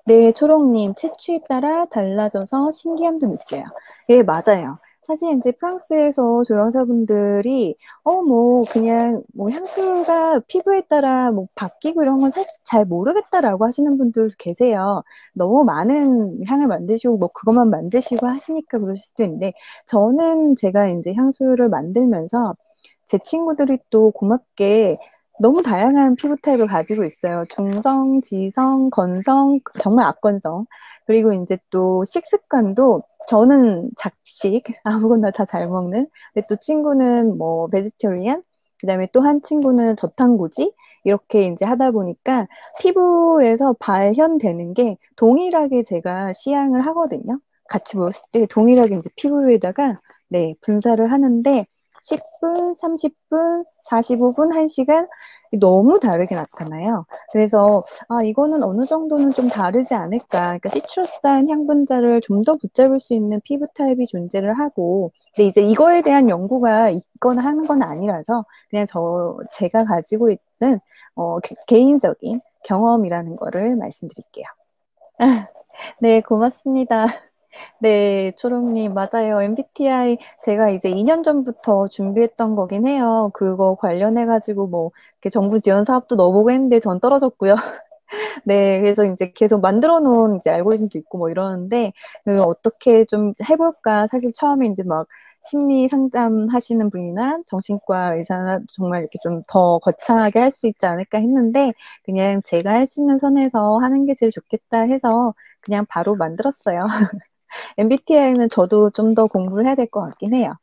네, 초롱님, 채취에 따라 달라져서 신기함도 느껴요. 예, 맞아요. 사실 이제 프랑스에서 조향사분들이, 그냥, 향수가 피부에 따라 뭐 바뀌고 이런 건 사실 잘 모르겠다라고 하시는 분들 계세요. 너무 많은 향을 만드시고, 뭐 그것만 만드시고 하시니까 그러실 수도 있는데, 저는 제가 이제 향수를 만들면서 제 친구들이 또 고맙게 너무 다양한 피부 타입을 가지고 있어요. 중성, 지성, 건성, 정말 악건성. 그리고 이제 또 식습관도 저는 잡식, 아무거나 다 잘 먹는. 근데 또 친구는 뭐 베지테리안, 그다음에 또 한 친구는 저탄고지 이렇게 이제 하다 보니까 피부에서 발현되는 게 동일하게 제가 시향을 하거든요. 같이 모였을 때 동일하게 이제 피부에다가 네, 분사를 하는데 10분, 30분, 45분, 1시간 너무 다르게 나타나요. 그래서 이거는 어느 정도는 좀 다르지 않을까. 그러니까 시트러스한 향분자를 좀 더 붙잡을 수 있는 피부 타입이 존재를 하고, 근데 이제 이거에 대한 연구가 있거나 하는 건 아니라서 그냥 제가 가지고 있는 개인적인 경험이라는 거를 말씀드릴게요. 네, 고맙습니다. 네, 초롱님, 맞아요. MBTI 제가 이제 2년 전부터 준비했던 거긴 해요. 그거 관련해가지고 뭐, 이렇게 정부 지원 사업도 넣어보고 했는데 전 떨어졌고요. 네, 그래서 이제 계속 만들어 놓은 이제 알고리즘도 있고 뭐 이러는데, 어떻게 좀 해볼까. 사실 처음에 이제 막 심리 상담 하시는 분이나 정신과 의사나 정말 이렇게 좀 더 거창하게 할 수 있지 않을까 했는데, 그냥 제가 할 수 있는 선에서 하는 게 제일 좋겠다 해서 그냥 바로 만들었어요. MBTI는 저도 좀 더 공부를 해야 될 것 같긴 해요.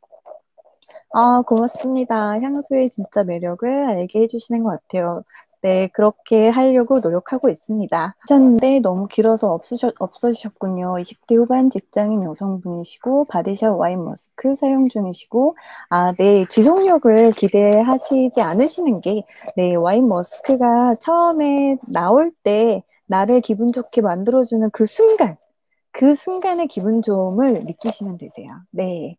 고맙습니다. 향수의 진짜 매력을 알게 해주시는 것 같아요. 네, 그렇게 하려고 노력하고 있습니다. 하셨는데 너무 길어서 없어지셨군요. 20대 후반 직장인 여성분이시고, 바디샵 와인 머스크 사용 중이시고, 네, 지속력을 기대하시지 않으시는 게, 네, 와인 머스크가 처음에 나올 때 나를 기분 좋게 만들어주는 그 순간의 기분 좋음을 느끼시면 되세요. 네.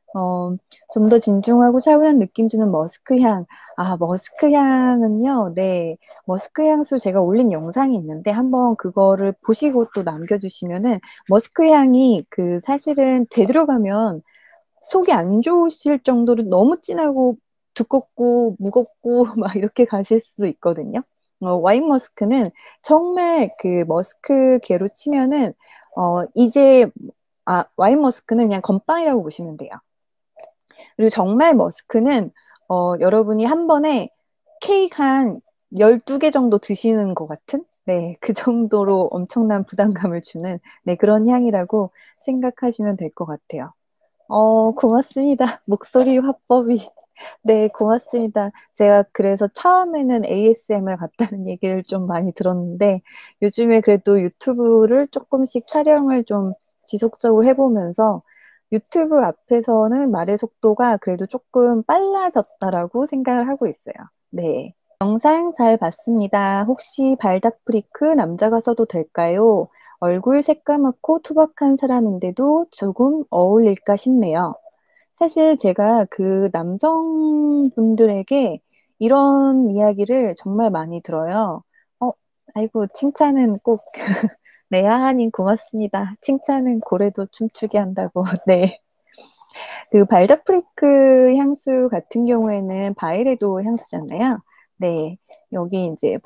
좀 더 진중하고 차분한 느낌 주는 머스크 향. 머스크 향은요, 네. 머스크 향수 제가 올린 영상이 있는데 한번 그거를 보시고 또 남겨주시면은 머스크 향이 사실은 제대로 가면 속이 안 좋으실 정도로 너무 진하고 두껍고 무겁고 막 이렇게 가실 수도 있거든요. 와인 머스크는 정말 그 머스크계로 치면은 이제 와인 머스크는 그냥 건빵이라고 보시면 돼요. 그리고 정말 머스크는 여러분이 한 번에 케이크 한 12개 정도 드시는 것 같은 네, 그 정도로 엄청난 부담감을 주는 네, 그런 향이라고 생각하시면 될 것 같아요. 고맙습니다. 목소리 화법이. 네, 고맙습니다. 제가 그래서 처음에는 ASMR 같다는 얘기를 좀 많이 들었는데, 요즘에 그래도 유튜브를 조금씩 촬영을 좀 지속적으로 해보면서, 유튜브 앞에서는 말의 속도가 그래도 조금 빨라졌다라고 생각을 하고 있어요. 네. 영상 잘 봤습니다. 혹시 발닥프리크 남자가 써도 될까요? 얼굴 새까맣고 투박한 사람인데도 조금 어울릴까 싶네요. 사실 제가 그 남성분들에게 이런 이야기를 정말 많이 들어요. 어, 아이고, 칭찬은 꼭, 네, 하하님 고맙습니다. 칭찬은 고래도 춤추게 한다고. 네. 그 발다프리크 향수 같은 경우에는 바이레도 향수잖아요. 네. 여기 이제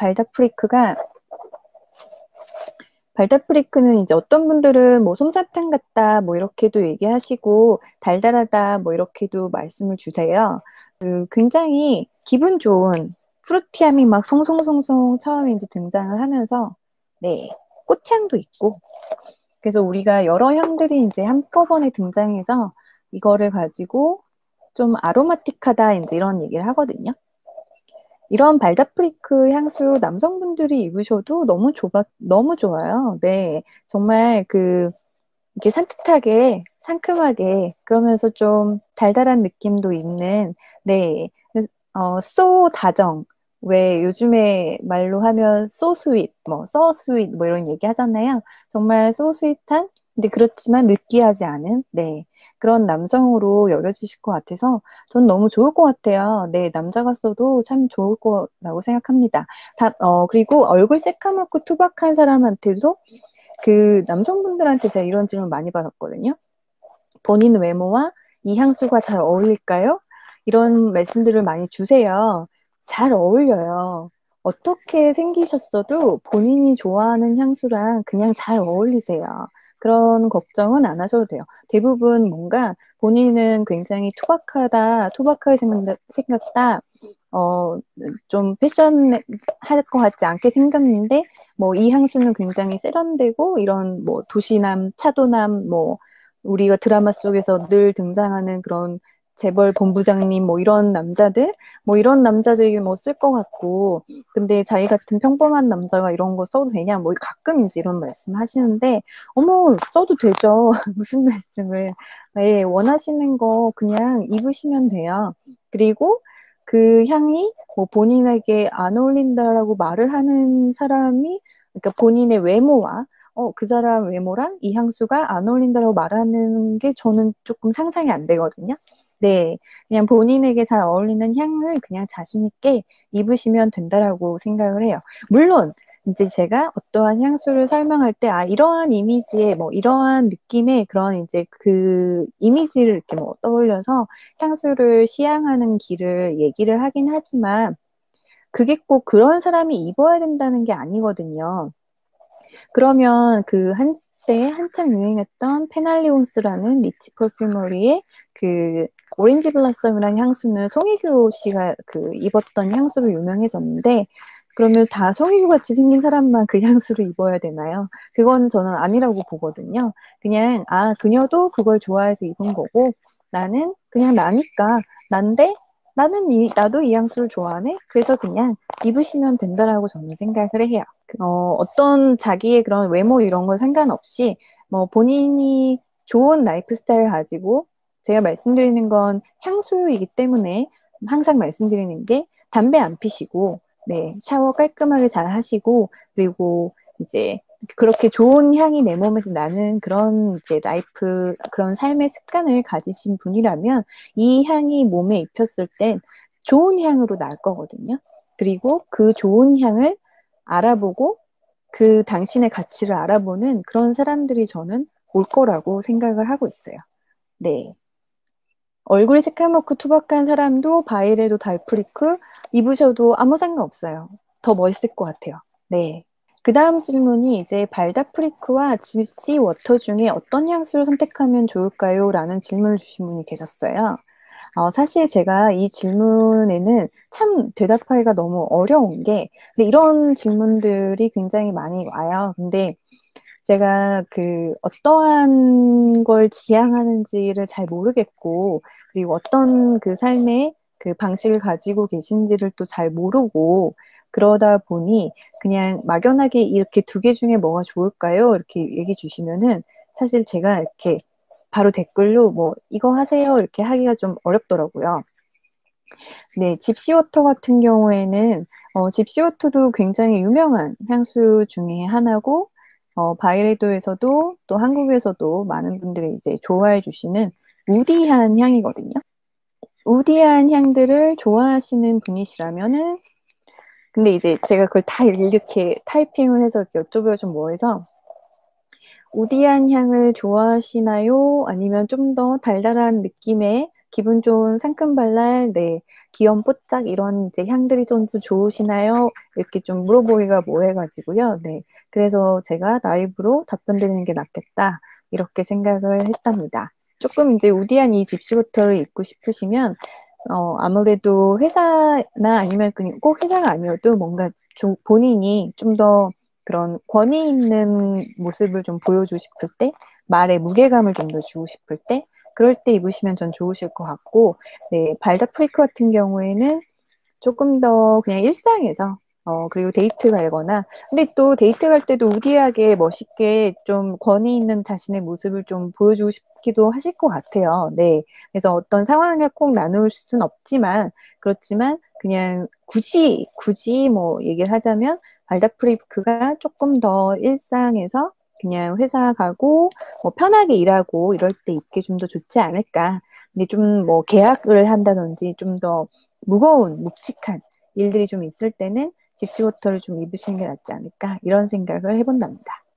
발다프리크는 이제 어떤 분들은 뭐 솜사탕 같다 뭐 이렇게도 얘기하시고 달달하다 뭐 이렇게도 말씀을 주세요. 굉장히 기분 좋은 프루티함이 막 송송송송 처음에 이제 등장을 하면서 네 꽃향도 있고 그래서 우리가 여러 향들이 이제 한꺼번에 등장해서 이거를 가지고 좀 아로마틱하다 이제 이런 얘기를 하거든요. 이런 발다프리크 향수 남성분들이 입으셔도 너무 좋아요. 네. 정말 이렇게 산뜻하게, 상큼하게, 그러면서 좀 달달한 느낌도 있는, 네. 소 다정. 왜 요즘에 말로 하면 소 스윗, 써 스윗, 뭐 이런 얘기 하잖아요. 정말 소 스윗한, 근데 그렇지만 느끼하지 않은, 네. 그런 남성으로 여겨지실 것 같아서 전 너무 좋을 것 같아요. 네, 남자가 써도 참 좋을 거라고 생각합니다. 그리고 얼굴 새까맣고 투박한 사람한테도 그 남성분들한테 제가 이런 질문 많이 받았거든요. 본인 외모와 이 향수가 잘 어울릴까요? 이런 말씀들을 많이 주세요. 잘 어울려요. 어떻게 생기셨어도 본인이 좋아하는 향수랑 그냥 잘 어울리세요. 그런 걱정은 안 하셔도 돼요. 대부분 뭔가 본인은 굉장히 투박하게 생겼다, 어, 좀 패션할 것 같지 않게 생겼는데, 뭐, 이 향수는 굉장히 세련되고, 이런 뭐, 도시남, 차도남, 뭐, 우리가 드라마 속에서 늘 등장하는 그런 재벌 본부장님, 뭐, 이런 남자들이 뭐 쓸 것 같고, 근데 자기 같은 평범한 남자가 이런 거 써도 되냐, 뭐, 가끔 이제 이런 말씀 하시는데, 어머, 써도 되죠. 무슨 말씀을. 네, 원하시는 거 그냥 입으시면 돼요. 그리고 그 향이 뭐 본인에게 안 어울린다라고 말을 하는 사람이, 그러니까 본인의 외모와 그 사람 외모랑 이 향수가 안 어울린다라고 말하는 게 저는 조금 상상이 안 되거든요. 네, 그냥 본인에게 잘 어울리는 향을 그냥 자신 있게 입으시면 된다라고 생각을 해요. 물론 이제 제가 어떠한 향수를 설명할 때, 이러한 이미지의, 뭐, 이러한 느낌의 그런 이제 그 이미지를 이렇게 뭐 떠올려서 향수를 시향하는 길을 얘기를 하긴 하지만, 그게 꼭 그런 사람이 입어야 된다는 게 아니거든요. 그러면 그 한때 한참 유행했던 페날리온스라는 리치 퍼퓸머리의 그 오렌지 블라썸이라는 향수는 송혜교 씨가 그 입었던 향수로 유명해졌는데, 그러면 다 송혜교 같이 생긴 사람만 그 향수를 입어야 되나요? 그건 저는 아니라고 보거든요. 그냥 그녀도 그걸 좋아해서 입은 거고, 나는 그냥 나니까 난데, 나도 이 향수를 좋아하네. 그래서 그냥 입으시면 된다라고 저는 생각을 해요. 어떤 자기의 그런 외모 이런 걸 상관없이 뭐 본인이 좋은 라이프 스타일을 가지고, 제가 말씀드리는 건 향수이기 때문에 항상 말씀드리는 게, 담배 안 피시고, 네, 샤워 깔끔하게 잘 하시고, 그리고 이제 그렇게 좋은 향이 내 몸에서 나는 그런 이제 그런 삶의 습관을 가지신 분이라면 이 향이 몸에 입혔을 땐 좋은 향으로 날 거거든요. 그리고 그 좋은 향을 알아보고 그 당신의 가치를 알아보는 그런 사람들이 저는 올 거라고 생각을 하고 있어요. 네. 얼굴이 새까맣고 투박한 사람도 바이레도 달프리크 입으셔도 아무 상관없어요. 더 멋있을 것 같아요. 네. 그 다음 질문이 이제 발다프리크와 집시 워터 중에 어떤 향수를 선택하면 좋을까요? 라는 질문을 주신 분이 계셨어요. 사실 제가 이 질문에는 참 대답하기가 너무 어려운 게, 근데 이런 질문들이 굉장히 많이 와요. 근데 제가 그 어떠한 걸 지향하는지를 잘 모르겠고, 그리고 어떤 그 삶의 그 방식을 가지고 계신지를 또 잘 모르고, 그러다 보니 그냥 막연하게 이렇게 두 개 중에 뭐가 좋을까요? 이렇게 얘기 주시면은 사실 제가 이렇게 바로 댓글로 뭐 이거 하세요 이렇게 하기가 좀 어렵더라고요. 네, 집시워터 같은 경우에는 집시워터도 굉장히 유명한 향수 중에 하나고, 바이레도에서도 또 한국에서도 많은 분들이 이제 좋아해 주시는 우디한 향이거든요. 우디한 향들을 좋아하시는 분이시라면은, 근데 이제 제가 그걸 다 이렇게 타이핑을 해서 이렇게 여쭤보기가 좀 뭐해서, 우디한 향을 좋아하시나요? 아니면 좀 더 달달한 느낌의 기분 좋은 상큼발랄, 네, 귀염뽀짝 이런 이제 향들이 좀 더 좋으시나요? 이렇게 좀 물어보기가 뭐해가지고요. 네, 그래서 제가 라이브로 답변 드리는 게 낫겠다 이렇게 생각을 했답니다. 조금 이제 우디한 이 집시부터를 입고 싶으시면 아무래도 회사나 아니면 그냥 꼭 회사가 아니어도 뭔가 본인이 좀 더 그런 권위 있는 모습을 좀 보여주고 싶을 때, 말에 무게감을 좀 더 주고 싶을 때, 그럴 때 입으시면 전 좋으실 것 같고, 네, 발다프리크 같은 경우에는 조금 더 그냥 일상에서, 그리고 데이트 가거나, 근데 또 데이트 갈 때도 우디하게 멋있게 좀 권위 있는 자신의 모습을 좀 보여주고 싶기도 하실 것 같아요. 네. 그래서 어떤 상황을 꼭 나눌 수는 없지만, 그렇지만, 그냥 굳이 뭐 얘기를 하자면, 발다프리크가 조금 더 일상에서 그냥 회사 가고, 뭐 편하게 일하고 이럴 때 입기 좀 더 좋지 않을까. 근데 좀 뭐 계약을 한다든지 좀 더 무거운, 묵직한 일들이 좀 있을 때는 집시워터를 좀 입으시는 게 낫지 않을까 이런 생각을 해본답니다.